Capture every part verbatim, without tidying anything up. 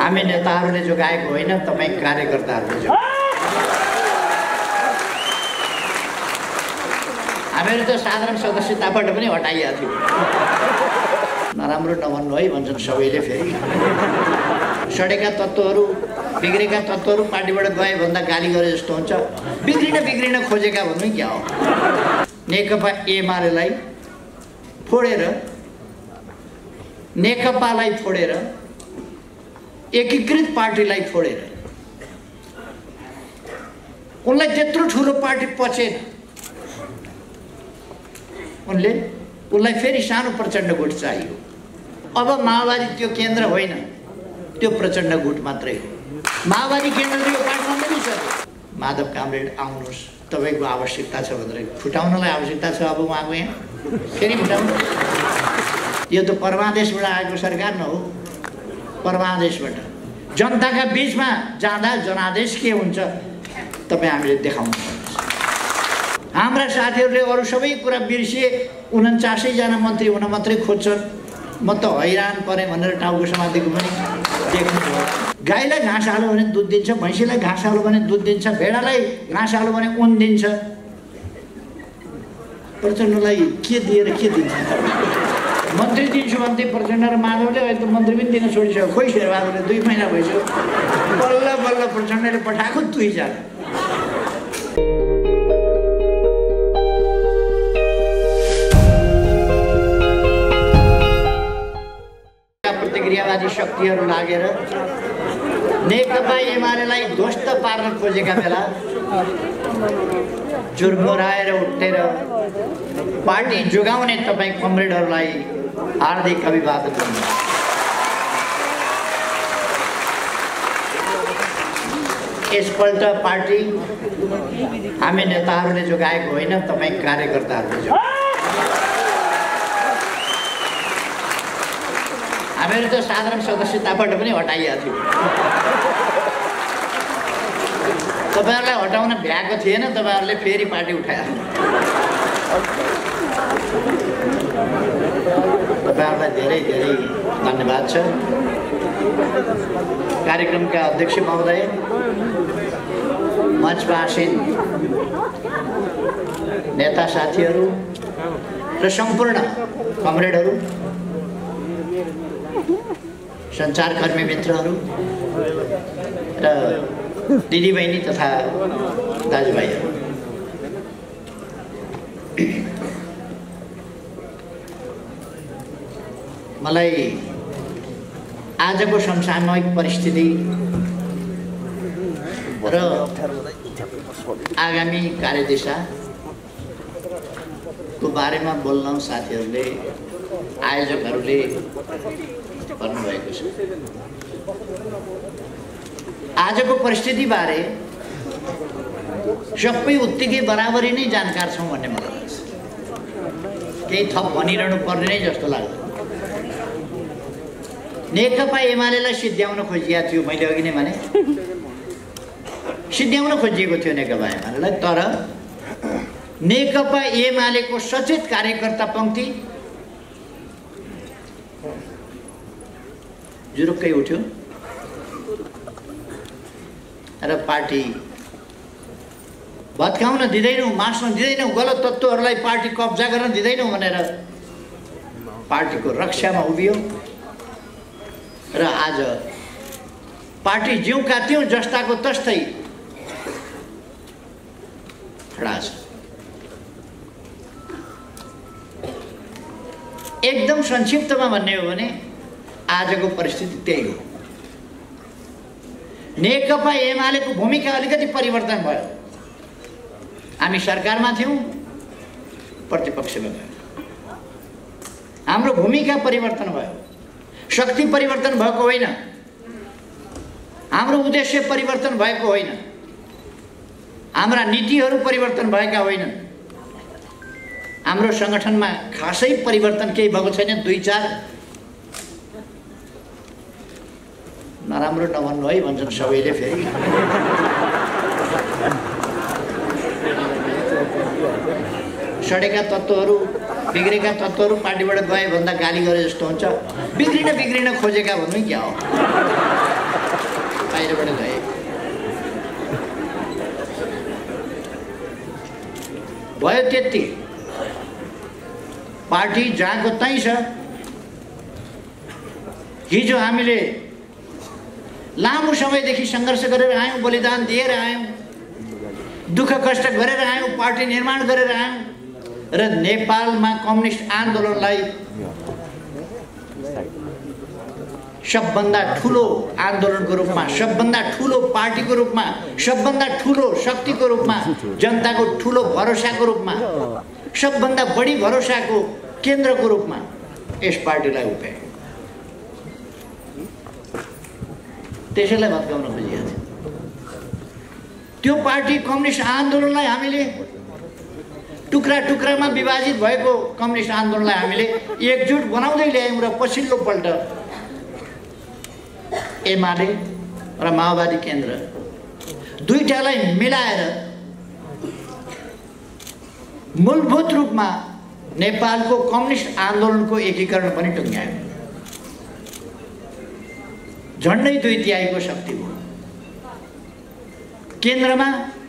हामी नेताहरूले जोगाएको होइन, तपाईँ कार्यकर्ताहरूले जो हामीहरू त साधारण सदस्यताबाट पनि हटाइएको थियो। नराम्रो नभन्नु है भन्छन् सबैले। फेरि सडेका तत्त्वहरू, बिग्रेका तत्त्वहरू पार्टीबाट गए भन्दा गाली गरे जस्तो हुन्छ। बिग्रिन बिग्रिन खोजेका भन्नु क्या हो? नेकपा एमालेलाई फोडेर, नेकपालाई फोडेर, एकीकृत पार्टीलाई फोडेर उनलाई त्यत्रो ठुलो पार्टी पचेन, उनले उनलाई फेरि सानो प्रचण्ड गुट चाहियो। अब माओवादी त्यो केन्द्र होइन, त्यो प्रचण्ड गुट मात्रै हो। माओवादी केन्द्र यो पार्टीमा पनि छ। माधव कामरेड आउनुहोस्, तपाईँको आवश्यकता छ भनेर फुटाउनलाई आवश्यकता छ। अब उहाँको यहाँ फेरि फुटाउनु। यो त परमादेशबाट आएको सरकार न हो। परमादेशबाट जनताका बिचमा जाँदा जनादेश के हुन्छ तपाईँ हामीले देखाउनु पर्छ। हाम्रा साथीहरूले अरू सबै कुरा बिर्सिए, उन्चासै जना मन्त्री हुन मात्रै खोज्छन्। म त हैरान परेँ भनेर टाउको समातेको पनि देख्नुभयो। गाईलाई घाँस हाल्यो भने दुध दिन्छ, भैँसीलाई घाँस हाल्यो भने दुध दिन्छ, भेडालाई घाँस हाल्यो भने ऊन दिन्छ। प्रचण्डलाई के दिएर के दिन्छ? मन्त्री दिन्छु भन्दै प्रचण्ड र माधवले अहिले त मन्त्री पनि दिन छोडिसक्यो। खोइ शेरबहादुरले दुई महिना भइसक्यो, बल्ल बल्ल प्रचण्डले पठाएको दुईजना। प्रतिक्रियावादी शक्तिहरू लागेर नेकपा एमालेलाई ध्वस्त पार्न खोजेका बेला जुर्मुराएर उठेर पार्टी जोगाउने तपाईँ कमरेडहरूलाई हार्दिक अभिवादन गर्नु। यसपल्ट पार्टी हामी नेताहरूले जोगाएको होइन, तपाईँ कार्यकर्ताहरूले जो हामीहरू त साधारण सदस्यताबाट पनि हटाइएको थियो। तपाईँहरूलाई हटाउन भ्याएको थिएन, तपाईँहरूले फेरि पार्टी उठायो। तपाईँहरूलाई धेरै धेरै धन्यवाद छ। कार्यक्रमका अध्यक्ष महोदय, मञ्चमा आसीन नेता साथीहरू र सम्पूर्ण कमरेडहरू, सञ्चारकर्मी मित्रहरू र दिदीबहिनी तथा दाजुभाइहरू, मलाई आजको समसामयिक परिस्थिति र आगामी कार्यदिशाको बारेमा बोल्न साथीहरूले, आयोजकहरूले भन्नुभएको छ। आजको परिस्थितिबारे सबै उत्तिकै बराबरी नै जानकार छौँ भन्ने मलाई लाग्छ। केही थप भनिरहनु पर्ने नै जस्तो लाग्छ। नेकपा एमालेलाई सिद्ध्याउन खोजिएको थियो, मैले अघि नै भने सिद्ध्याउन खोजिएको थियो नेकपा एमालेलाई। तर नेकपा एमालेको सचेत कार्यकर्ता पङ्क्ति जुरुक्कै उठ्यो र पार्टी भत्काउन दिँदैनौँ, मास्न दिँदैनौँ, गलत तत्त्वहरूलाई पार्टी कब्जा गर्न दिँदैनौँ भनेर पार्टीको रक्षामा उभियो र आज पार्टी ज्यूका त्यों जस्ताको तस्तै खडा छ। एकदम संक्षिप्तमा भन्ने हो भने आजको परिस्थिति त्यही हो। नेकपा एमालेको भूमिका अलिकति परिवर्तन भयो। हामी सरकारमा थियौँ, प्रतिपक्षमा गयौँ। हाम्रो भूमिका परिवर्तन भयो। शक्ति परिवर्तन भएको होइन, हाम्रो उद्देश्य परिवर्तन भएको होइन, हाम्रा नीतिहरू परिवर्तन भएका होइनन्। हाम्रो सङ्गठनमा खासै परिवर्तन केही भएको छैन। दुई चार नराम्रो नभन्नु है भन्छन् सबैले। फेरि सडेका तत्त्वहरू, बिग्रेका तत्त्वहरू पार्टीबाट गए भन्दा गाली गरे जस्तो हुन्छ। बिग्रिन बिग्रिन खोजेका भन्नु क्या हो? भयो त्यति। पार्टी जहाँको त्यहीँ छ। हिजो हामीले लामो समयदेखि सङ्घर्ष गरेर आयौँ, बलिदान दिएर आयौँ, दुःख कष्ट गरेर आयौँ, पार्टी निर्माण गरेर आयौँ र नेपालमा कम्युनिस्ट आन्दोलनलाई सबभन्दा ठुलो आन्दोलनको रूपमा, सबभन्दा ठुलो पार्टीको रूपमा, सबभन्दा ठुलो शक्तिको रूपमा, जनताको ठुलो भरोसाको रूपमा, सबभन्दा बढी भरोसाको केन्द्रको रूपमा यस पार्टीलाई उभ्याए। त्यसैलाई भत्काउन खोजिएको थियो। त्यो पार्टी कम्युनिस्ट आन्दोलनलाई हामीले टुक्रा टुक्रामा विभाजित भएको कम्युनिस्ट आन्दोलनलाई हामीले एकजुट बनाउँदै ल्यायौँ र पछिल्लो पल्ट एमाले र माओवादी केन्द्र दुईटालाई मिलाएर मूलभूत रूपमा नेपालको कम्युनिस्ट आन्दोलनको एकीकरण पनि टुङ्ग्यायो। झन्डै दुई तिहाईको शक्ति भयो। केन्द्रमा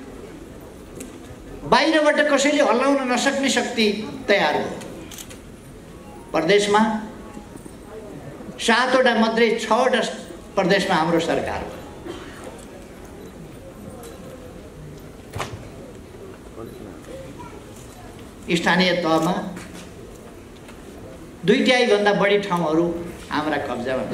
बाहिरबाट कसैले हल्लाउन नसक्ने शक्ति तयार भयो। प्रदेशमा सातवटा मध्ये छवटा प्रदेशमा हाम्रो सरकार हो। स्थानीय तहमा दुई तिहाईभन्दा बढी ठाउँहरू हाम्रा कब्जामा।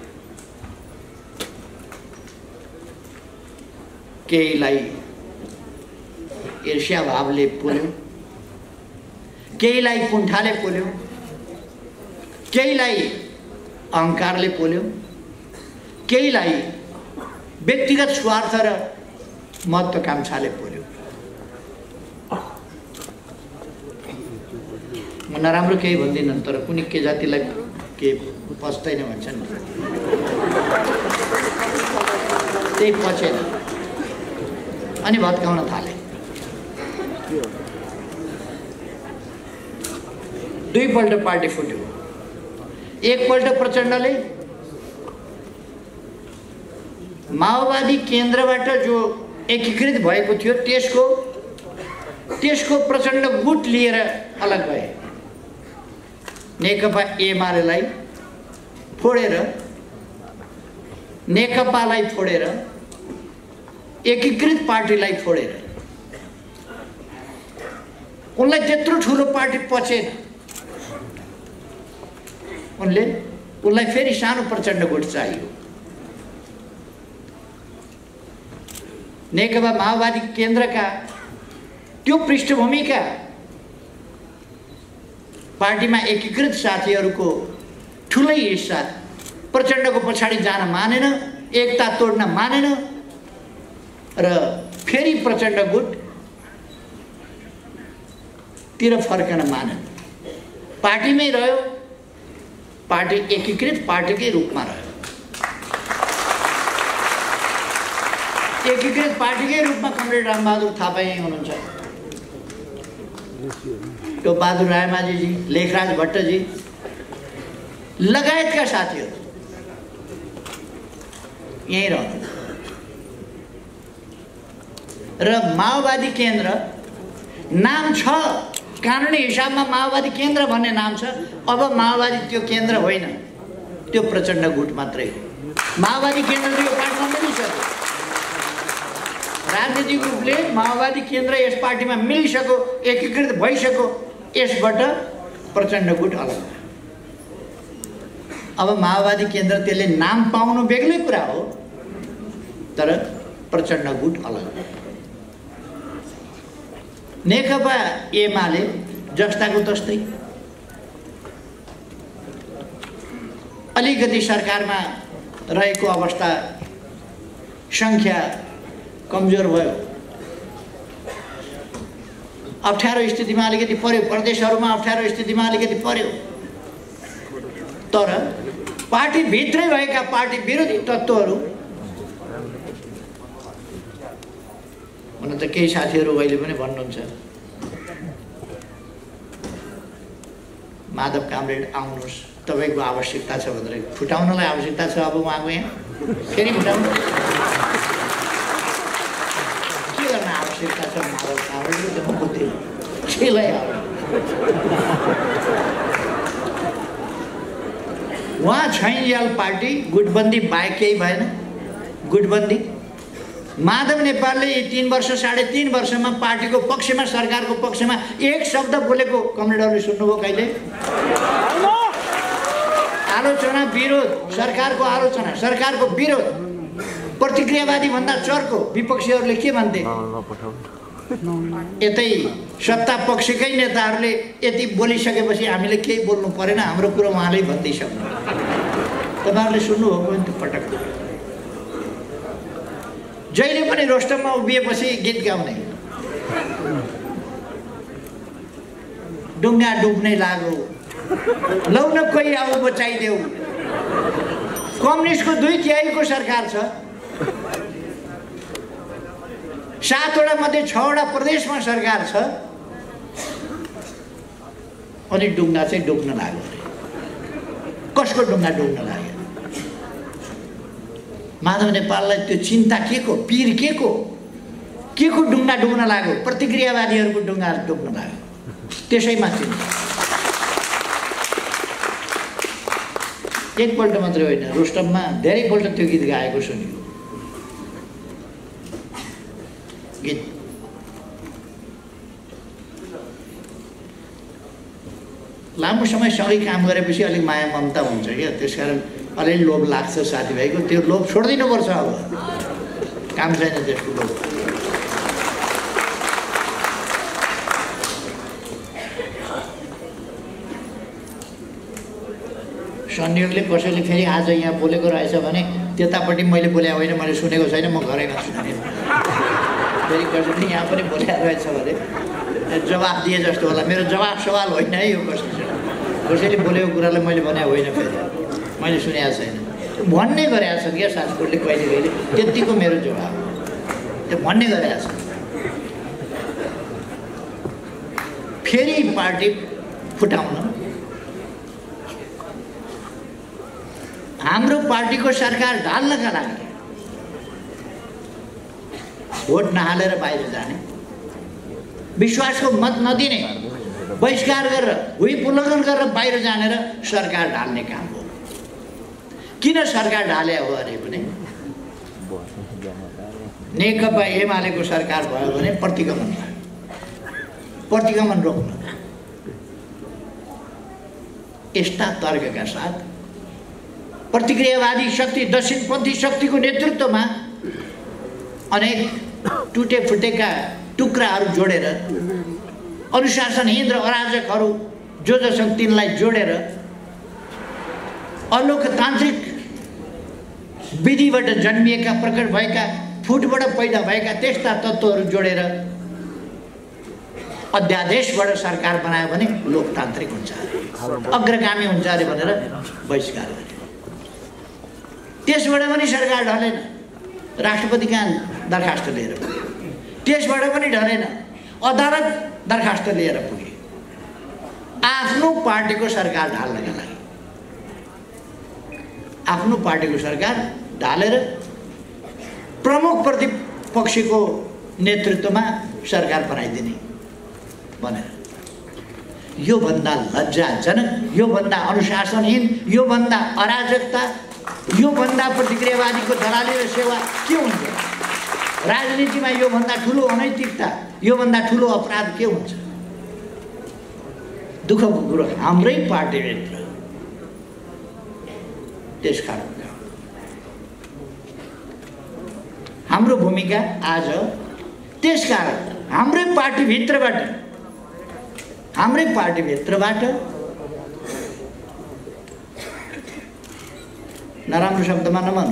केहीलाई ईर्ष्या भावले पोल्यो, केहीलाई कुण्ठाले पोल्यो, केहीलाई अहङ्कारले पोल्यो, केहीलाई व्यक्तिगत स्वार्थ र महत्त्वाकांक्षाले पोल्यो। म नराम्रो केही भन्दिनँ, तर कुनै के जातिलाई के पच्दैन भन्छन्, त्यही पचेन अनि भत्काउन थाले। दुईपल्ट पार्टी फुट्यो। एकपल्ट प्रचण्डले माओवादी केन्द्रबाट जो एकीकृत भएको थियो त्यसको त्यसको प्रचण्ड गुट लिएर अलग भए। नेकपा एमालेलाई फोडेर, नेकपालाई फोडेर, एकीकृत पार्टीलाई फोडेर उनलाई त्यत्रो ठुलो पार्टी पचेन। उनले उनलाई फेरि सानो प्रचण्ड गुट चाहियो। नेकपा माओवादी केन्द्रका त्यो पृष्ठभूमिका पार्टीमा एकीकृत साथीहरूको ठुलै हिस्सा प्रचण्डको पछाडि जान मानेन, एकता तोड्न मानेन र फेरि प्रचण्ड गुट तिर फर्कन मानेन। पार्टीमै रह्यो, पार्टी एकीकृत पार्टीकै रूपमा रह्यो। एकीकृत पार्टीकै रूपमा कमरेड रामबहादुर थापा यहीँ हुनुहुन्छ, टोपबहादुर रायमाझीजी, लेखराज भट्टजी लगायतका साथीहरू यहीँ रहनु र माओवादी केन्द्र नाम छ, कानुनी हिसाबमा माओवादी केन्द्र भन्ने नाम छ। अब माओवादी त्यो केन्द्र होइन, त्यो प्रचण्ड गुट मात्रै हो। माओवादी केन्द्र यो पार्टीमा मिलिसक्यो। राजनीतिक रूपले माओवादी केन्द्र यस पार्टीमा मिलिसक्यो, एकीकृत भइसक्यो। यसबाट प्रचण्ड गुट अलग। अब माओवादी केन्द्र त्यसले नाम पाउनु बेग्लै कुरा हो, तर प्रचण्ड गुट अलग। नेकपा एमाले जस्ताको तस्तै अलिकति सरकारमा रहेको अवस्था, सङ्ख्या कमजोर भयो, अप्ठ्यारो स्थितिमा अलिकति पर्यो, प्रदेशहरूमा अप्ठ्यारो स्थितिमा अलिकति पर्यो। तर पार्टीभित्रै भएका पार्टी विरोधी तत्त्वहरू, हुन त केही साथीहरू अहिले पनि भन्नुहुन्छ माधव कामरेड आउनुहोस्, तपाईँको आवश्यकता छ भनेर। फुटाउनलाई आवश्यकता छ अब उहाँको यहाँ, फेरि फुटाउनु के गर्न आवश्यकता छ? माधव कामरेडले त बुद्धि मान्छेलाई उहाँ छैनयाल पार्टी गुटबन्दी बाहेक केही भएन। गुटबन्दी माधव नेपालले यी तीन वर्ष साढे तीन वर्षमा पार्टीको पक्षमा सरकारको पक्षमा एक शब्द बोलेको कमरेडहरूले सुन्नुभयो कहिले? आलोचना विरोध, सरकारको आलोचना, सरकारको विरोध, प्रतिक्रियावादी भन्दा चर्को विपक्षीहरूले के भन्थे? यतै सत्ता पक्षकै नेताहरूले यति बोलिसकेपछि हामीले केही बोल्नु परेन, हाम्रो कुरो उहाँले भन्दैसक्नु। तपाईँहरूले सुन्नुभएको नि त्यो पटक। जहिले पनि रोस्टममा उभिएपछि गीत गाउने, डुङ्गा डुब्नै लाग्यो, लौ न कोही आऊ बचाइदेऊ। कम्युनिस्टको दुई तिहाईको सरकार छ, सातवटा मध्ये छवटा प्रदेशमा सरकार छ, अनि डुङ्गा चाहिँ डुब्न लाग्यो। कसको डुङ्गा डुब्न लाग्यो? माधव नेपाललाई त्यो चिन्ता के को, पीर के को, के को डुङ्गा डुब्न लाग्यो? प्रतिक्रियावादीहरूको डुङ्गा डुब्न लाग्यो, त्यसैमा चिन्ता। एकपल्ट मात्रै होइन, रोस्टममा धेरैपल्ट त्यो गीत गाएको सुन्यो। गीत लामो समय सँगै काम गरेपछि अलिक माया ममता हुन्छ क्या, त्यसकारण अलिअलि लोभ लाग्छ साथीभाइको। त्यो लोभ छोडिदिनुपर्छ, अब काम छैन त्यसको लोभ। संयोगले कसैले फेरि आज यहाँ बोलेको रहेछ भने त्यतापट्टि मैले बोले होइन, मैले सुनेको छैन, म घरैमा सुने। फेरि कसैले यहाँ पनि बोलेको रहेछ भने जवाफ दिए जस्तो होला। मेरो जवाफ सवाल होइन है यो, कसैले कसैले बोलेको कुरालाई मैले भने होइन, फेरि मैले सुनेको छैन भन्ने गरेको छ क्या सासकोटले कहिले कहिले। त्यतिको मेरो जवाब त्यो भन्ने गरेको छ। फेरि पार्टी फुटाउन हाम्रो पार्टीको सरकार ढाल्नका लागि भोट नहालेर बाहिर जाने, विश्वासको मत नदिने, बहिष्कार गरेर व्हिप उल्लङ्घन गरेर बाहिर जानेर सरकार ढाल्ने काम हो। किन सरकार ढाले हो अरे भने नेकपा एमालेको सरकार भयो भने प्रतिगमन भयो, प्रतिगमन रोक्न। यस्ता तर्कका साथ प्रतिक्रियावादी शक्ति, दक्षिणपन्थी शक्तिको नेतृत्वमा अनेक टुटे फुटेका टुक्राहरू जोडेर, अनुशासनहीन र अराजकहरू जो जो छन् तिनलाई जोडेर, अलोकतान्त्रिक विधिबाट जन्मिएका, प्रकट भएका, फुटबाट पैदा भएका त्यस्ता तत्त्वहरू जोडेर अध्यादेशबाट सरकार बनायो भने लोकतान्त्रिक हुन्छ, अग्रगामी हुन्छ अरे भनेर बहिष्कार गरे। त्यसबाट पनि सरकार ढलेन, राष्ट्रपति कहाँ दरखास्त लिएर पुगे। त्यसबाट पनि ढलेन, अदालत दरखास्त लिएर पुगे। आफ्नो पार्टीको सरकार ढाल्नका लागि, आफ्नो पार्टीको सरकार ढालेर प्रमुख प्रतिपक्षीको नेतृत्वमा सरकार बनाइदिने भनेर। यो भन्दा लज्जाजनक, यो भन्दा अनुशासनहीन, यो भन्दा अराजकता, यो भन्दा प्रतिक्रियावादीको दलाली र सेवा के हुन्छ? राजनीतिमा यो भन्दा ठुलो अनैतिकता, यो भन्दा ठुलो अपराध के हुन्छ? दुःखको कुरो हाम्रै पार्टीभित्र। त्यसकारण हाम्रो भूमिका आज, त्यसकारण हाम्रै पार्टीभित्रबाट हाम्रै पार्टीभित्रबाट नराम्रो शब्दमा नमान्नु,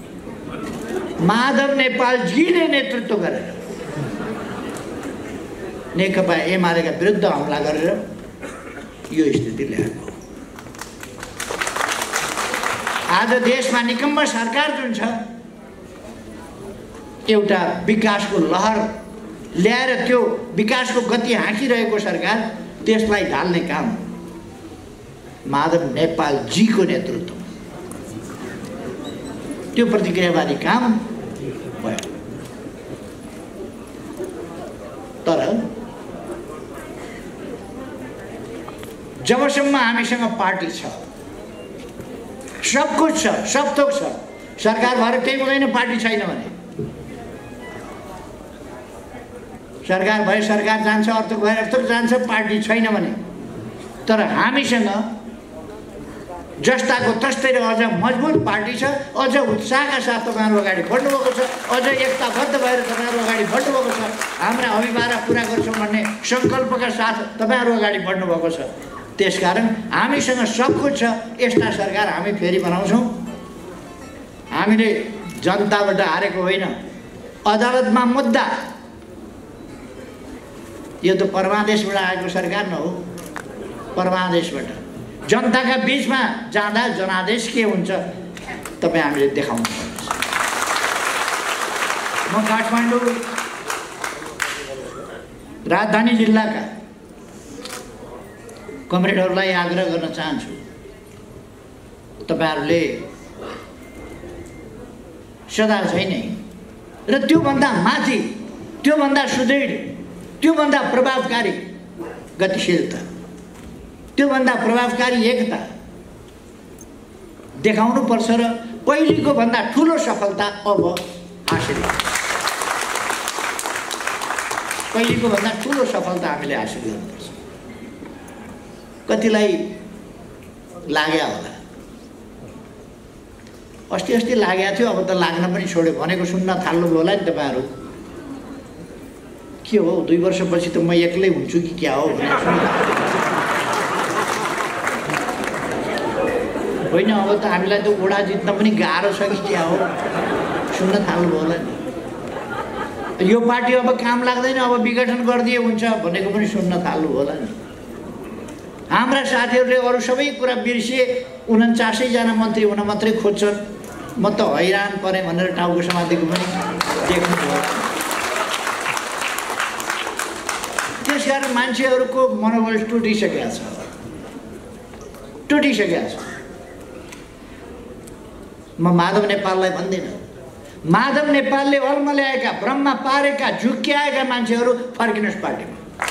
माधव नेपालजीले नेतृत्व गरेर नेकपा एमालेका विरुद्ध हमला गरेर यो स्थिति ल्याएको। आज देशमा निकम्म सरकार जुन छ, एउटा विकासको लहर ल्याएर त्यो विकासको गति हाँकिरहेको सरकार, त्यसलाई ढाल्ने काम माधव नेपालजीको नेतृत्व, त्यो प्रतिक्रियावादी काम भयो। तर जबसम्म हामीसँग पार्टी छ, सब कुछ छ, सब थोक छ, सरकार भएर केही हुँदैन पार्टी छैन भने। सरकार भए सरकार जान्छ, अर्थक भए अर्थक जान्छ, पार्टी छैन भने। तर हामीसँग जस्ताको तस्तै र अझ मजबुत पार्टी छ, अझ उत्साहका साथ तपाईँहरू अगाडि बढ्नुभएको छ, अझ एकताबद्ध भएर तपाईँहरू अगाडि बढ्नुभएको छ, हाम्रा अभिभावक पुरा गर्छौँ भन्ने सङ्कल्पका साथ तपाईँहरू अगाडि बढ्नुभएको छ। त्यसकारण हामीसँग सब कुछ छ। यस्ता सरकार हामी फेरि बनाउँछौँ। हामीले जनताबाट हारेको होइन, अदालतमा मुद्दा, यो त परमादेशबाट आएको सरकार न हो। परमादेशबाट जनताका बीचमा जाँदा जनादेश के हुन्छ तपाईँ हामीले देखाउनु पर्छ। म काठमाडौँ राजधानी जिल्लाका कमरेडहरूलाई आग्रह गर्न चाहन्छु, तपाईँहरूले सदा छैन र त्योभन्दा माथि, त्योभन्दा सुदृढ, त्योभन्दा प्रभावकारी गतिशीलता, त्योभन्दा प्रभावकारी एकता देखाउनु पर्छ र पहिलेको भन्दा ठुलो सफलता अब हासिल गर्छ। पहिलेको भन्दा ठुलो सफलता हामीले हासिल गर्नुपर्छ। कतिलाई लाग्यो होला, अस्ति अस्ति लागेको थियो, अब त लाग्न पनि छोड्यो। भनेको सुन्न थाल्नुभयो होला नि तपाईँहरू। के हो, दुई वर्षपछि त म एक्लै हुन्छु कि क्या हो भनेर सुन्नु होइन। अब त हामीलाई त ओडा जित्न पनि गाह्रो छ कि क्या हो, सुन्न थाल्नुभयो होला नि। यो पार्टी अब काम लाग्दैन, अब विघटन गरिदिए हुन्छ भनेको पनि सुन्न थाल्नुभयो होला नि। हाम्रा साथीहरूले अरू सबै कुरा बिर्सिए, उन्चासैजना मन्त्री हुन मात्रै खोज्छन्। म त हैरान परेँ भनेर टाउको समातेको पनि देख्नुभयो। त्यसकारण मान्छेहरूको मनोबल टुटिसकेको छ, टुटिसकेको छ। म माधव नेपाललाई भन्दिनँ, माधव नेपालले अल्मल्याएका, ब्रह्म पारेका, झुक्क्याएका मान्छेहरू फर्किनुहोस् पार्टीमा,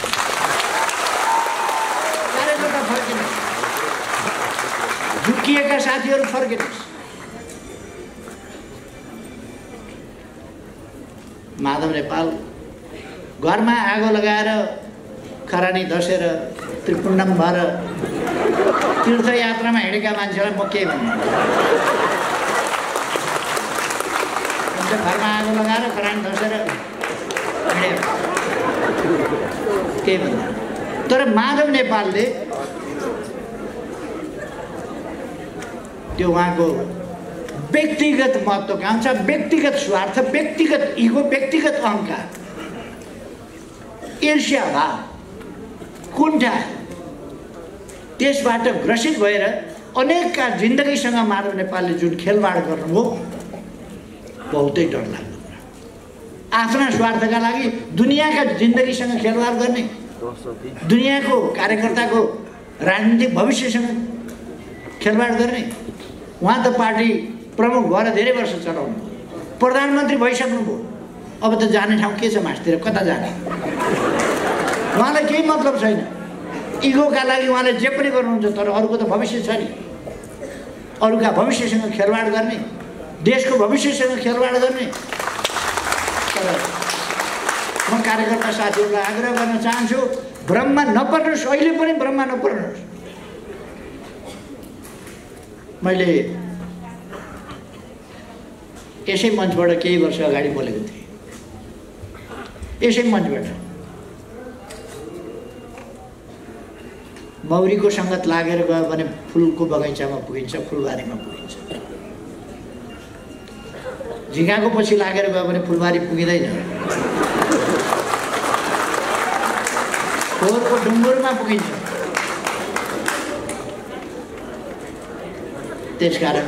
कार्यकर्ता फर्किनुहोस्, झुक्किएका साथीहरू फर्किनुहोस्। माधव नेपाल घरमा आगो लगाएर, खरानी धसेर, त्रिपुण्डम भएर तीर्थयात्रामा हिँडेका मान्छेलाई म के भन्नु? घरमा आगो लगाएर खरानी धसेर हिँडे के भन्नु? तर माधव नेपालले त्यो उहाँको व्यक्तिगत महत्त्वाकांक्षा, व्यक्तिगत स्वार्थ, व्यक्तिगत इगो, व्यक्तिगत अहङ्कार, ईर्ष्या भाव, कुण्ठा, त्यसबाट ग्रसित भएर अनेकका जिन्दगीसँग माधव नेपालले जुन खेलवाड गर्नुभयो, बहुतै डरलाग्दो कुरा। आफ्ना स्वार्थका लागि दुनियाँका जिन्दगीसँग खेलवाड गर्ने, दुनियाँको कार्यकर्ताको राजनीतिक भविष्यसँग खेलवाड गर्ने। उहाँ त पार्टी प्रमुख भएर धेरै वर्ष चलाउनु, प्रधानमन्त्री भइसक्नुभयो। अब त जाने ठाउँ के छ मासतिर, कता जाने? उहाँलाई केही मतलब छैन। इगोका लागि उहाँले जे पनि गर्नुहुन्छ, तर अरूको त भविष्य छ नि। अरूका भविष्यसँग खेलवाड गर्ने, देशको भविष्यसँग खेलवाड गर्ने। तर म कार्यकर्ता साथीहरूलाई आग्रह गर्न चाहन्छु, भ्रममा नपर्नुहोस्, अहिले पनि भ्रममा नपर्नुहोस्। मैले यसै मञ्चबाट केही वर्ष अगाडि बोलेको थिएँ, यसै मञ्चबाट मौरीको सङ्गत लागेर गयो भने फुलको बगैँचामा पुगिन्छ, फुलबारीमा पुगिन्छ। झिँगाको पछि लागेर गयो भने फुलबारी पुगिँदैन, फोहोरको ढुङ्गुरमा पुगिन्छ। त्यसकारण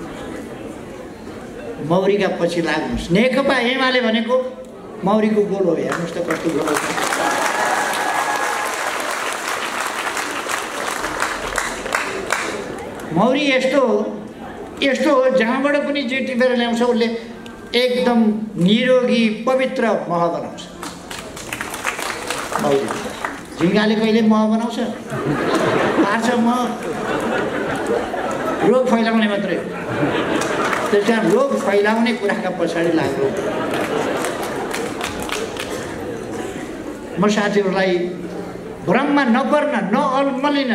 मौरीका पछि लाग्नुहोस्। नेकपा एमाले भनेको मौरीको गोलो हो, हेर्नुहोस् त कस्तो गोलो छ। मौरी यस्तो हो, यस्तो हो जहाँबाट पनि जे टिपेर ल्याउँछ उसले एकदम निरोगी पवित्र मह बनाउँछ। मौरी झिङ्गाले कहिले मह बनाउँछ? पार्छ मह, रोग फैलाउने मात्रै हो। त्यस कारण रोग फैलाउने कुराका पछाडि लाग्नु। म साथीहरूलाई भ्रममा नपर्न, नअल्मलिन।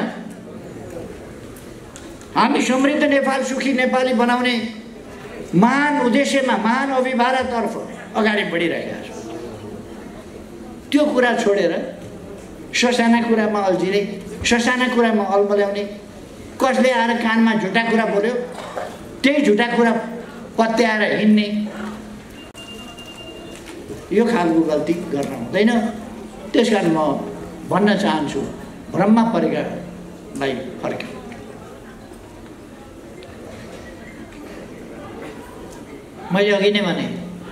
हामी समृद्ध नेपाल, सुखी नेपाली बनाउने महान उद्देश्यमा, महान अभिभावनातर्फ अगाडि बढिरहेका छौँ। त्यो कुरा छोडेर ससाना कुरामा अल्झिने, ससाना कुरामा अल्मल्याउने, कसले आएर कानमा झुटा कुरा बोल्यो त्यही झुटा कुरा पत्याएर हिँड्ने, यो खालको गल्ती गर्न हुँदैन। त्यस कारण म भन्न चाहन्छु, भ्रममा परेकालाई फर्क। मैले अघि नै भने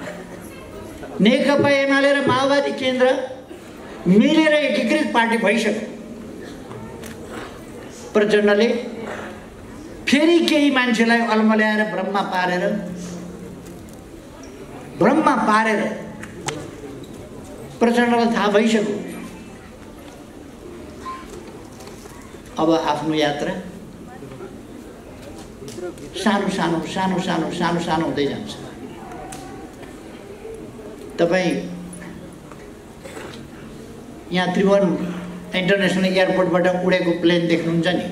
नेकपा एमाले र माओवादी केन्द्र मिलेर एकीकृत पार्टी भइसक्यो। प्रचण्डले फेरि केही मान्छेलाई अल्मल्याएर भ्रममा पारेर भ्रममा पारेर प्रचण्डलाई थाहा भइसक्यो अब आफ्नो यात्रा सानो सानो सानो सानो सानो सानो हुँदै जान्छ। तपाईँ यहाँ त्रिभुवन इन्टरनेसनल एयरपोर्टबाट उडेको प्लेन देख्नुहुन्छ नि,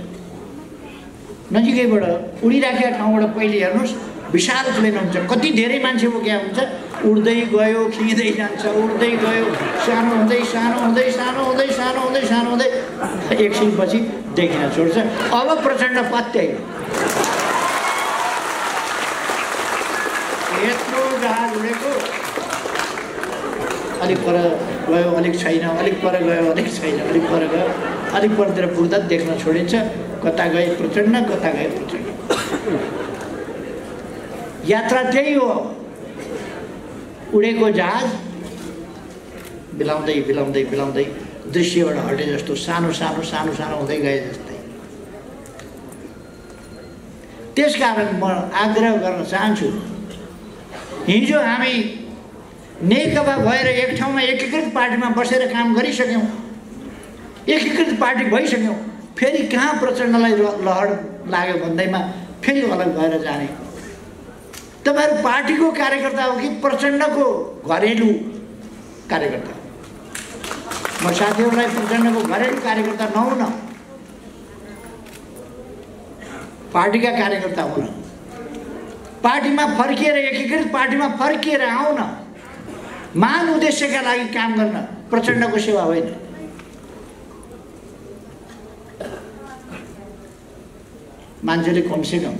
नजिकैबाट उडिराखेका ठाउँबाट पहिले हेर्नुहोस्, विशाल प्लेन हुन्छ, कति धेरै मान्छे बोकेका हुन्छ, उड्दै गयो, खिँदै जान्छ, उड्दै गयो, सानो हुँदै सानो हुँदै सानो हुँदै सानो हुँदै सानो हुँदै एकछिनपछि देखिन छोड्छ। अब प्रचण्ड पत्याइ यत्रो जहाज उडेको, अलिक पर गयो, अलिक छैन, अलिक पर गयो, अलिक छैन, अलिक पर गयो, अलिक परतिर पुग्दा देख्न छोडिन्छ कता गए प्रचण्ड, कता गए प्रचण्ड। यात्रा त्यही हो। उडेको जहाज बिलाउँदै बिलाउँदै बिलाउँदै दृश्यबाट हटे जस्तो सानो सानो सानो सानो हुँदै गए जस्तै। त्यसकारण म आग्रह गर्न चाहन्छु, हिजो हामी नेकपा भएर एक ठाउँमा एकीकृत पार्टीमा बसेर काम गरिसक्यौँ, एकीकृत पार्टी भइसक्यौँ, फेरि कहाँ प्रचण्डलाई लहर लाग्यो भन्दैमा फेरि अलग भएर जाने। तपाईँहरू पार्टीको कार्यकर्ता हो कि प्रचण्डको घरेलु कार्यकर्ता? म साथीहरूलाई प्रचण्डको घरेलु कार्यकर्ता नहुन, पार्टीका कार्यकर्ता हुन, पार्टीमा फर्किएर एकीकृत पार्टीमा फर्किएर आउन, महान उद्देश्यका लागि काम गर्न, प्रचण्डको सेवा होइन। मान्छेले कमसेकम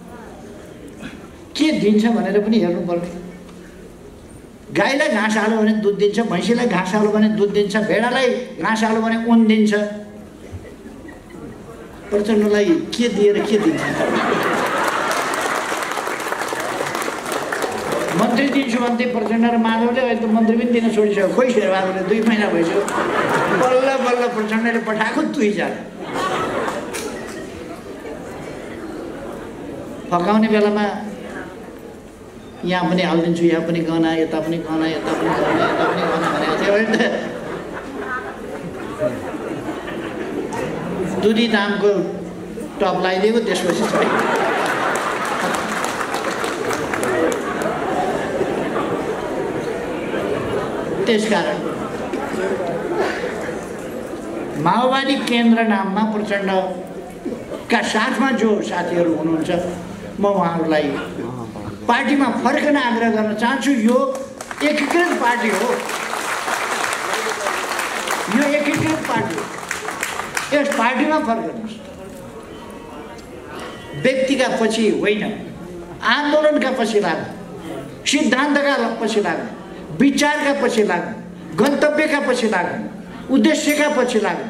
के दिन्छ भनेर पनि हेर्नु पर्छ। गाईलाई घाँस हाल्यो भने दुध दिन्छ, भैँसीलाई घाँस हाल्यो भने दुध दिन्छ, भेडालाई घाँस हाल्यो भने ऊन दिन्छ। प्रचण्डलाई के दिएर के दिन्छ? मन्त्री दिन्छु भन्थे प्रचण्ड र माधवले, अहिले त मन्त्री पनि दिन छोडिसक्यो। खोइ शेरबहादुरले दुई महिना भइसक्यो, बल्ल बल्ल प्रचण्डले पठाएको दुईजना। फकाउने बेलामा यहाँ पनि हालिदिन्छु, यहाँ पनि गहना, यता पनि गहना, यता पनि गहना, यता पनि गहना भनेको थियो भने त दुधी दामको टप लगाइदिएको, त्यसपछि छैन। त्यसकारण माओवादी केन्द्र नाममा प्रचण्डका साथमा जो साथीहरू हुनुहुन्छ, म उहाँहरूलाई पार्टीमा फर्कन आग्रह गर्न चाहन्छु। यो एकीकृत पार्टी हो, यो एकीकृत पार्टी हो। यस पार्टीमा फर्कनुहोस्। व्यक्तिका पछि होइन, आन्दोलनका पछि लाग्नु, सिद्धान्तका पछि लाग्नु, विचारका पछि लाग्नु, गन्तव्यका पछि लाग्नु, उद्देश्यका पछि लाग्नु,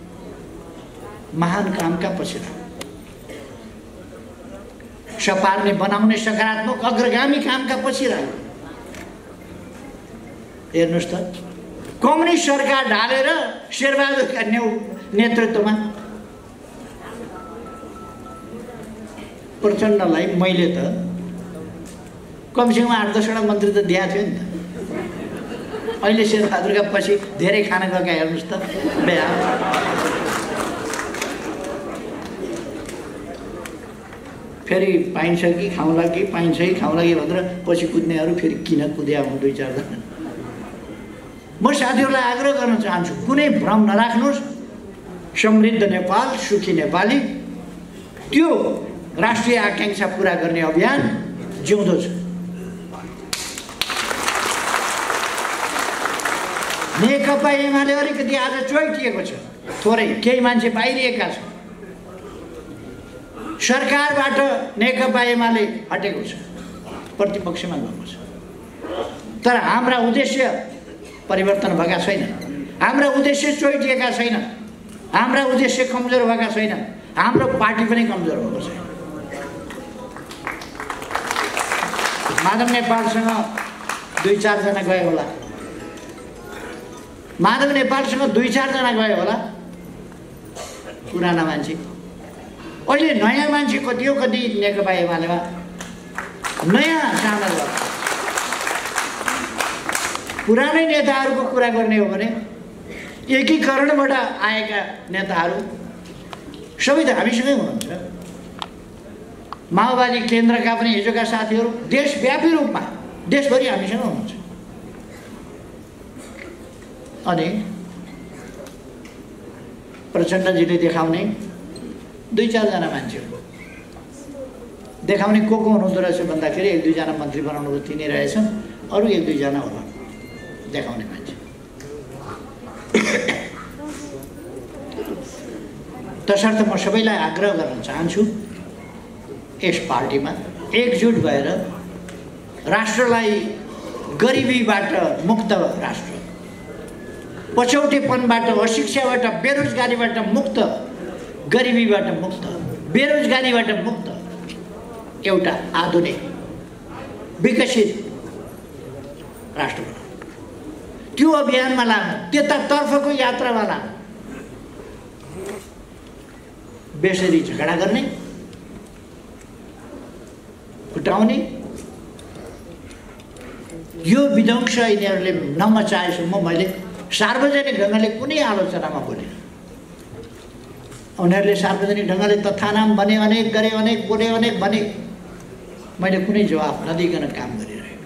महान कामका पछि लाग्नु, सपार्ने बनाउने सकारात्मक अग्रगामी कामका पछि लाग्नु। हेर्नुहोस् त, कम्युनिस्ट सरकार ढालेर शेरबहादुरका नेतृत्वमा प्रचण्डलाई मैले त कमसेकम आठ दसवटा मन्त्री त दिएको थियो नि त। अहिले शेरबहादुरका पछि धेरै खान गएका हेर्नुहोस् त बिहा फेरि पाइन्छ कि खाउँला कि पाइन्छ कि खाउँला कि भनेर पछि कुद्नेहरू फेरि किन कुद्या हुन् दुई चारजना। म साथीहरूलाई आग्रह गर्न चाहन्छु, कुनै भ्रम नराख्नुहोस्। समृद्ध नेपाल सुखी नेपाली त्यो राष्ट्रिय आकांक्षा पुरा गर्ने अभियान जिउँदो छ। नेकपा एमाले अलिकति आज चोइटिएको छ, थोरै केही मान्छे बाहिरिएका छन्। सरकारबाट नेकपा एमाले हटेको छ, प्रतिपक्षमा गएको छ। तर हाम्रा उद्देश्य परिवर्तन भएका छैन, हाम्रा उद्देश्य चोइटिएका छैन, हाम्रा उद्देश्य कमजोर भएका छैन, हाम्रो पार्टी पनि कमजोर भएको छैन। माधव नेपालसँग दुई चारजना गयो होला, माधव नेपालसँग दुई चारजना गयो होला पुराना मान्छे। अहिले नयाँ मान्छे कति हो, कति नेकपा एमालेमा नयाँ सामेल भयो। पुरानै नेताहरूको कुरा गर्ने हो भने एकीकरणबाट आएका नेताहरू सबै त हामीसँगै हुनुहुन्छ। माओवादी केन्द्रका पनि हिजोका साथीहरू देशव्यापी रूपमा देशभरि हामीसँग हुनुहुन्छ। अनि प्रचण्डजीले देखाउने दुई चारजना मान्छेहरू देखाउने को को हुनुहुँदो रहेछ भन्दाखेरि एक दुईजना मन्त्री बनाउनुको तिनी रहेछन्, अरू एक दुईजना होला देखाउने मान्छे। तसर्थ म सबैलाई आग्रह गर्न चाहन्छु, यस पार्टीमा एकजुट भएर राष्ट्रलाई गरिबीबाट मुक्त राष्ट्र, पछौटेपनबाट, अशिक्षाबाट, बेरोजगारीबाट मुक्त, गरिबीबाट मुक्त, बेरोजगारीबाट मुक्त एउटा आधुनिक विकसित राष्ट्र बनाउनु, त्यो अभियानमा लानु, त्यतातर्फको यात्रामा लानु। बेसरी झगडा गर्ने, फुटाउने यो विध्वंस यिनीहरूले नमचाएसम्म मैले सार्वजनिक ढङ्गले कुनै आलोचनामा बोलेन। उनीहरूले सार्वजनिक ढङ्गले तथानाम भने, अनेक गरे, अनेक बोले, अनेक भने, मैले कुनै जवाफ नदिकन काम गरिरहेको।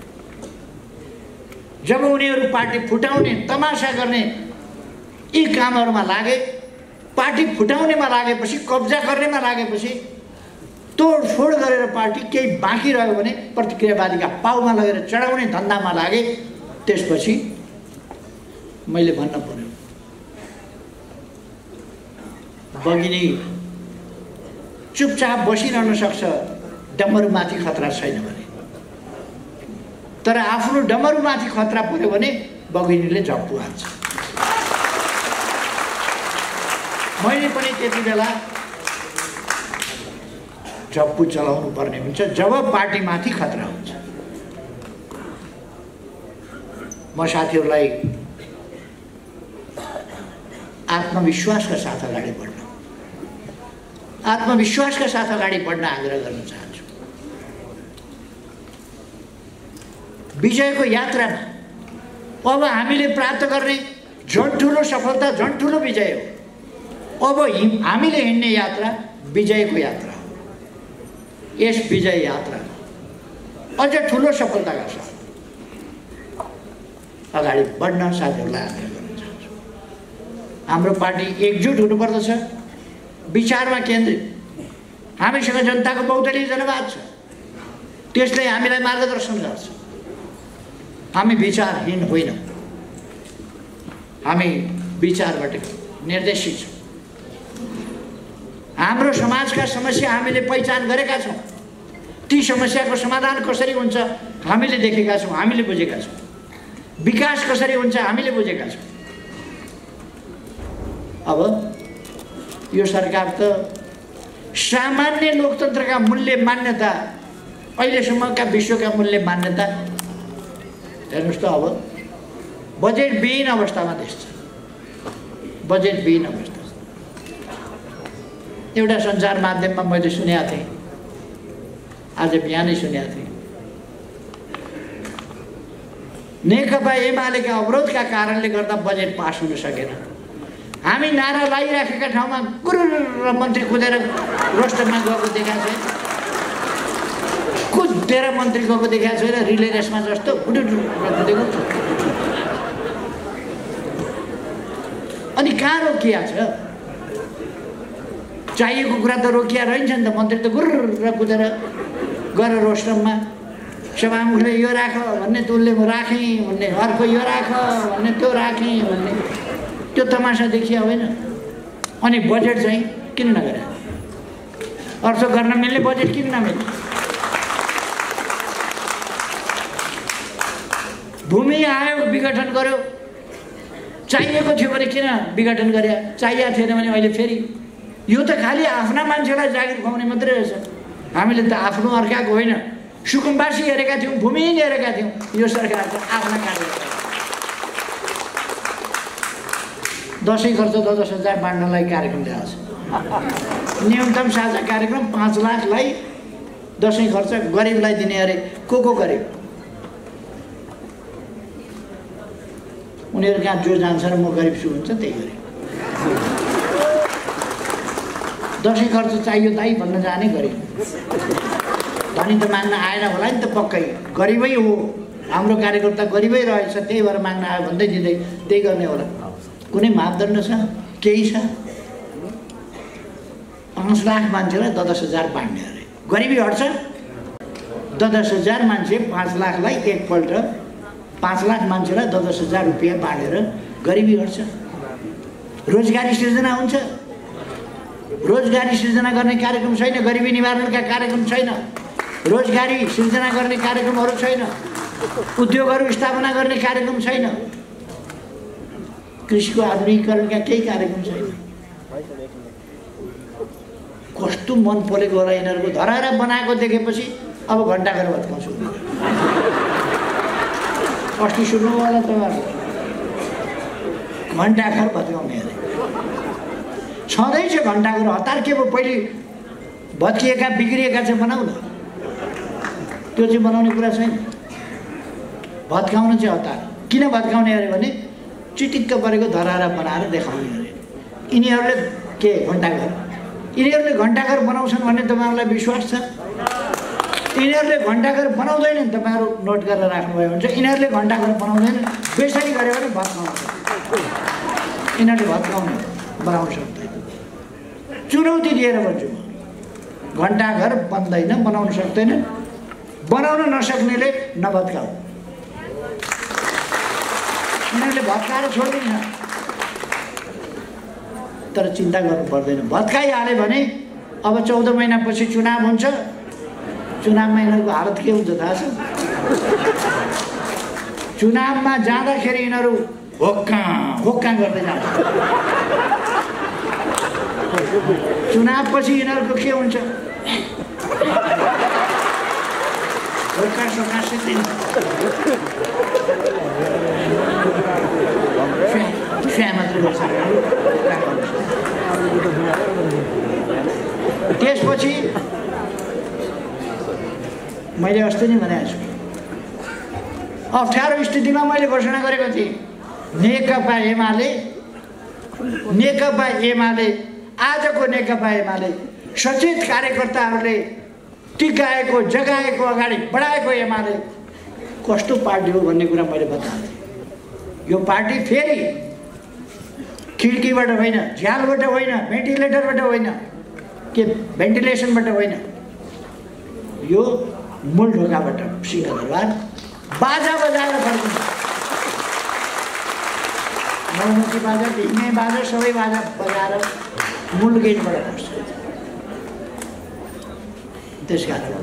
जब उनीहरू पार्टी फुटाउने, तमासा गर्ने यी कामहरूमा लागे, पार्टी फुटाउनेमा लागेपछि, कब्जा गर्नेमा लागेपछि, तोडफोड गरेर पार्टी केही बाँकी रह्यो भने प्रतिक्रियावादीका पाउमा लगेर चढाउने धन्दामा लागे, त्यसपछि मैले भन्न पर्यो, बगिनी चुपचाप बसिरहन सक्छ डमरुमाथि खतरा छैन भने, तर आफ्नो डमरुमाथि खतरा पर्यो भने बगिनीले झप्पु हाल्छ। मैले पनि त्यति बेला झप्पु चलाउनु पर्ने हुन्छ जब पार्टीमाथि खतरा हुन्छ। म साथीहरूलाई आत्मविश्वासका साथ अगाडि बढ्न आत्मविश्वासका साथ अगाडि बढ्न आग्रह गर्न चाहन्छु। विजयको यात्रामा अब हामीले प्राप्त गर्ने झन् ठुलो सफलता, झन् ठुलो विजय हो। अब हामीले हिँड्ने यात्रा विजयको यात्रा हो। यस विजय यात्रामा अझ ठुलो सफलताका साथ अगाडि बढ्न साथीहरूलाई आग्रह गर्न चाहन्छु। हाम्रो पार्टी एकजुट हुनुपर्दछ, विचारमा केन्द्रित। हामीसँग जनताको बहुदलीय जनवाद छ, त्यसले हामीलाई मार्गदर्शन गर्छ। हामी विचारहीन होइनौँ, हामी विचारबाट निर्देशित छौँ। हाम्रो समाजका समस्या हामीले पहिचान गरेका छौँ, ती समस्याको समाधान कसरी हुन्छ हामीले देखेका छौँ, हामीले बुझेका छौँ। विकास कसरी हुन्छ हामीले बुझेका छौँ। अब यो सरकार त सामान्य लोकतन्त्रका मूल्य मान्यता, अहिलेसम्मका विश्वका मूल्य मान्यता हेर्नुहोस् त, अब बजेटविहीन अवस्थामा देश छ। बजेटविहीन अवस्था एउटा सञ्चार माध्यममा मैले सुनेको थिएँ, आज बिहानै सुनेको थिएँ। नेकपा एमालेका अवरोधका कारणले गर्दा बजेट पास हुन सकेन। हामी नारा लगाइराखेका ठाउँमा कुरुर मन्त्री कुदेर रोस्टरमा गएको देखाएको छैन, कुदेर मन्त्री गएको देखाएको छैन, रिले रेसमा जस्तो कुदेको। अनि कहाँ रोकिया छ? चाहिएको कुरा त रोकिया रहन्छ नि त। मन्त्री त गुर्र कुदेर गएर रोस्टममा सभामुखले यो राख भन्ने, त्यसले म राखेँ भन्ने, अर्को यो राख भन्ने, त्यो राखेँ भन्ने, त्यो तमासा देखिया होइन। अनि बजेट चाहिँ किन नगरे? अर्थ गर्न मिल्ने बजेट किन नमिल्ने? भूमि आयोग विघटन गर्यो, चाहिएको थियो भने किन विघटन गरे? चाहिएको थिएन भने अहिले फेरि यो त खालि आफ्ना मान्छेलाई जागिर खुवाउने मात्रै रहेछ। हामीले त आफ्नो अर्काको होइन, सुकुम्बासी हेरेका थियौँ, भूमिहीन हेरेका थियौँ। यो सरकारको आफ्ना कार्यक्रम दसैँ खर्च दस दस हजार बाँड्नलाई कार्यक्रम ल्याएको छ। न्यूनतम साझा कार्यक्रम पाँच लाखलाई दसैँ खर्च गरिबलाई दिने अरे। को को गरिब? उनीहरू कहाँ जो जान्छ र म गरिब छु हुन्छ त्यही गरिब। दसैँ खर्च चाहियो दाइ भन्न जाने गरिब। धनी त माग्न आएन होला नि त, पक्कै गरिबै हो। हाम्रो कार्यकर्ता गरिबै रहेछ, त्यही भएर माग्न आयो भन्दै दिँदै त्यही गर्ने होला। कुनै मापदण्ड छ? केही छ? पाँच लाख मान्छेलाई दस दस हजार बाँड्ने अरे। गरिबी हट्छ? दस दस हजार मान्छे पाँच लाखलाई एकपल्ट, पाँच लाख मान्छेलाई दस दस हजार रुपियाँ बाँडेर गरिबी हट्छ? रोजगारी सृजना हुन्छ? रोजगारी सृजना गर्ने कार्यक्रम छैन, गरिबी निवारणका कार्यक्रम छैन, रोजगारी सृजना गर्ने कार्यक्रमहरू छैन, उद्योगहरू स्थापना गर्ने कार्यक्रम छैन, कृषिको आधुनिकीकरणका केही कार्यक्रम छैन। कस्तो मन परेको होला यिनीहरूको। धराएर बनाएको देखेपछि अब घन्टा गरेर भत्काउँछु। अस्ति सुन्नु होला तपाईँहरू, घन्टाघर भत्काउने अरे। छँदैछ घन्टाघर। हतार के भयो? पहिले भत्किएका बिग्रिएका चाहिँ बनाऊ न, त्यो चाहिँ बनाउने कुरा छैन। भत्काउनु चाहिँ हतार। किन भत्काउने अरे भने चिटिक्क परेको धराएर बनाएर देखाउने अरे। यिनीहरूले के घन्टाघर, यिनीहरूले घन्टाघर बनाउँछन् भन्ने तपाईँहरूलाई विश्वास छ? यिनीहरूले घन्टाघर बनाउँदैनन्, तपाईँहरू नोट गरेर राख्नुभयो भने चाहिँ यिनीहरूले घन्टाघर बनाउँदैनन्। बेसरी गऱ्यो भने भत्काउँछ। यिनीहरूले भत्काउने बनाउन सक्दैन। चुनौती दिएर भन्छु म, घन्टाघर बन्दैन, बनाउन सक्दैन। बनाउन नसक्नेले नभत्काऊ। यिनीहरूले भत्काएर छोड्दैन, तर चिन्ता गर्नु पर्दैन। भत्काइहाल्यो भने अब चौध महिनापछि चुनाव हुन्छ। चुनावमा यिनीहरूको हालत के हुन्छ थाहा छ? चुनावमा जाँदाखेरि यिनीहरू होक्का होक्का गर्दै जान्छ। चुनावपछि यिनीहरूको के हुन्छ? होक्का सोक्का सिक्दैन, फ्या मात्रै गर्छ। त्यसपछि मैले अस्ति नै भनेको छु, अप्ठ्यारो स्थितिमा मैले घोषणा गरेको थिएँ, नेकपा एमाले नेकपा एमाले आजको नेकपा एमाले सचेत कार्यकर्ताहरूले टिकाएको, जगाएको, अगाडि बढाएको एमाले कस्तो पार्टी हो भन्ने कुरा मैले बताएँ। यो पार्टी फेरि खिड्कीबाट होइन, झ्यालबाट होइन, भेन्टिलेटरबाट होइन, के भेन्टिलेसनबाट होइन, यो मूल ढोकाबाट सिंहदरबार बाजा बजाएर फर्किन्छ। नौमुखी बाजा, ढिङ्गे बाजा, सबै बाजा बजाएर मूल गेटबाट पर्छ। त्यस कारण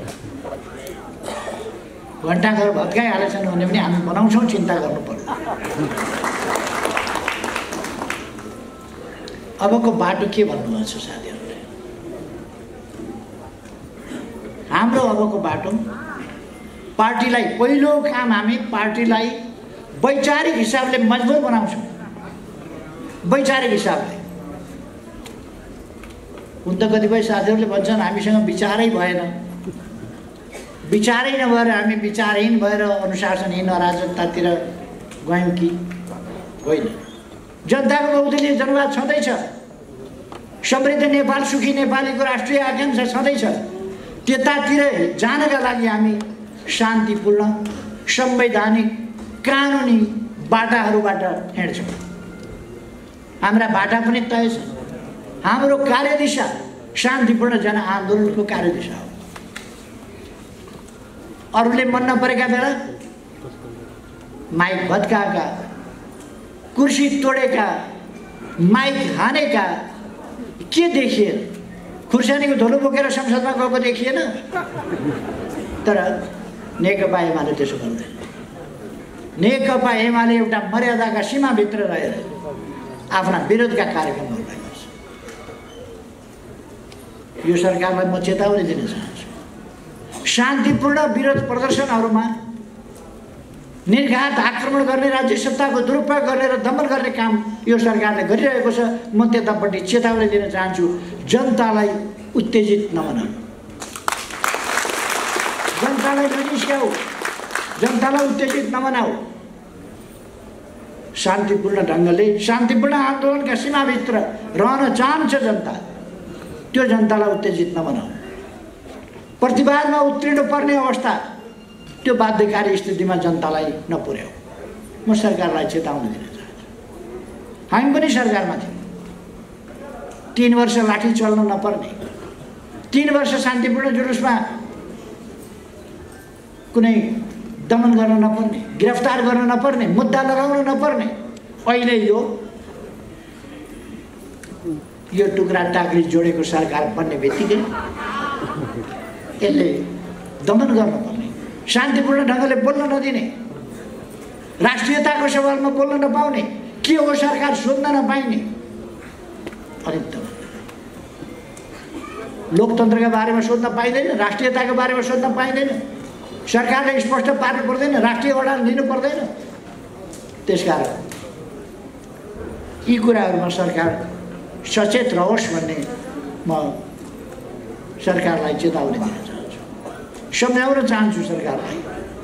घन्टाघर भत्काइहालेछन् भने पनि हामी बनाउँछौँ, चिन्ता गर्नु पर्दैन। अबको बाटो के भन्नुभएको छ साथीहरूले? हाम्रो अबको बाटो पार्टीलाई, पहिलो काम हामी पार्टीलाई वैचारिक हिसाबले मजबुत बनाउँछौँ। वैचारिक हिसाबले हुन त कतिपय साथीहरूले भन्छन् हामीसँग विचारै भएन। विचारै नभएर हामी विचारहीन भएर अनुशासनहीन अराजकतातिर गयौँ कि होइन। जनताको बहुदलीय जनवाद छँदैछ, समृद्ध नेपाल सुखी नेपालीको राष्ट्रिय आकांक्षा छँदैछ। त्यतातिर जानका लागि हामी शान्तिपूर्ण संवैधानिक कानुनी बाटाहरूबाट हिँड्छौँ। हाम्रा बाटा पनि तय छ। हाम्रो कार्यदिशा शान्तिपूर्ण जनआन्दोलनको कार्यदिशा हो। अरूले मन नपरेका बेला माइक भत्काएका, कुर्सी तोडेका, माइक हानेका के देखिएन? खुर्सानीको धुलो बोकेर संसदमा गएको देखिएन। तर नेकपा एमाले त्यसो गर्दैन। नेकपा एमाले एउटा मर्यादाका सीमाभित्र रहेर आफ्ना विरोधका कार्यक्रमहरूलाई गर्छ। यो सरकारलाई म चेतावनी दिन चाहन्छु, शान्तिपूर्ण विरोध प्रदर्शनहरूमा निर्घात आक्रमण गर्ने, राज्य सत्ताको दुरुपयोग गर्ने र दमन गर्ने काम यो सरकारले गरिरहेको छ। म त्यतापट्टि चेतावनी दिन चाहन्छु, जनतालाई उत्तेजित नबनाऊ, जनतालाई नजिस्क्याऊ, जनतालाई उत्तेजित नबनाऊ। शान्तिपूर्ण ढङ्गले शान्तिपूर्ण आन्दोलनका सीमाभित्र रहन चाहन्छ जनता, त्यो जनतालाई उत्तेजित नबनाऊ। प्रतिवादमा उत्रिनु पर्ने अवस्था, त्यो बाध्यकारी स्थितिमा जनतालाई नपुर्याऊ। म सरकारलाई चेतावनी दिन चाहन्छु। हामी पनि सरकारमा थियौँ। तीन वर्ष लाठी चल्न नपर्ने, तीन वर्ष शान्तिपूर्ण जुलुसमा कुनै दमन गर्न नपर्ने, गिरफ्तार गर्न नपर्ने, मुद्दा लगाउन नपर्ने। अहिले यो यो टुक्रा टाक्री जोडेको सरकार बन्ने बित्तिकै यसले दमन गर्नुपर्ने, शान्तिपूर्ण ढङ्गले बोल्न नदिने, राष्ट्रियताको सवालमा बोल्न नपाउने, के हो सरकार सोध्न नपाइने। अलिक दमन। लोकतन्त्रका बारेमा सोध्न पाइँदैन, राष्ट्रियताको बारेमा सोध्न पाइँदैन, सरकारले स्पष्ट पार्नु पर्दैन, राष्ट्रिय अडान लिनु पर्दैन। त्यसकारण यी कुराहरूमा सरकार सचेत रहोस् भन्ने म सरकारलाई चेतावनी दिन चाहन्छु, सम्झाउन चाहन्छु सरकारलाई।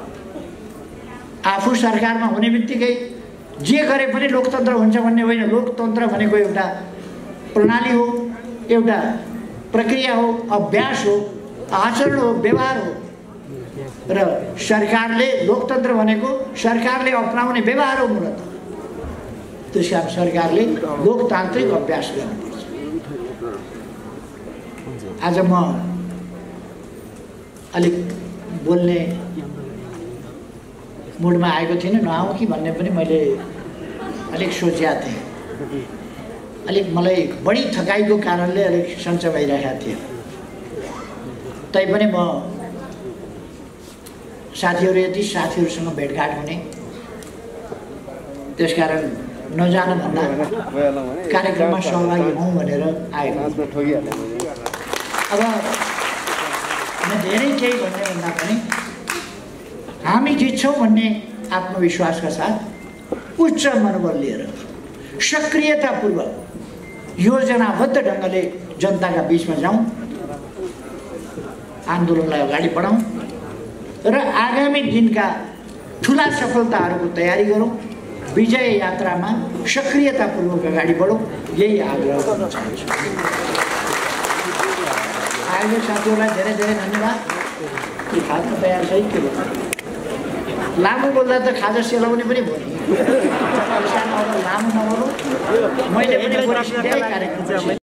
आफू सरकारमा हुने बित्तिकै जे गरे पनि लोकतन्त्र हुन्छ भन्ने होइन। लोकतन्त्र भनेको एउटा प्रणाली हो, एउटा प्रक्रिया हो, अभ्यास हो, आचरण हो, व्यवहार हो। र सरकारले लोकतन्त्र भनेको सरकारले अपनाउने व्यवहार हो मूलतः। त्यसकारण सरकारले लोकतान्त्रिक अभ्यास गर्नुपर्छ। आज म अलिक बोल्ने मुडमा आएको थिइनँ, नआउँ कि भन्ने पनि मैले अलिक सोचेको थिएँ। अलिक मलाई बढी थकाइको कारणले अलिक सन्चो भइरहेको थियो। तैपनि म साथीहरू यति साथीहरूसँग भेटघाट हुने, त्यसकारण नजानुभन्दा कार्यक्रममा सहभागी हौँ भनेर आएको। अब म धेरै केही भन्ने भन्दा पनि हामी जित्छौँ भन्ने आत्मविश्वासका साथ उच्च मनोबल लिएर सक्रियतापूर्वक योजनाबद्ध ढङ्गले जनताका बिचमा जाउँ, आन्दोलनलाई अगाडि बढाउँ र आगामी दिनका ठुला सफलताहरूको तयारी गरौँ। विजय यात्रामा सक्रियतापूर्वक अगाडि बढौँ, यही आग्रह गर्न चाहन्छु। आयोजक साथीहरूलाई धेरै धेरै धन्यवाद। यो खाजा तयार छ के भयो? लामो बोल्दा त खाजा सेलाउने पनि भयो नि। लामो नबोलौँ, मैले पनि कार्यक्रम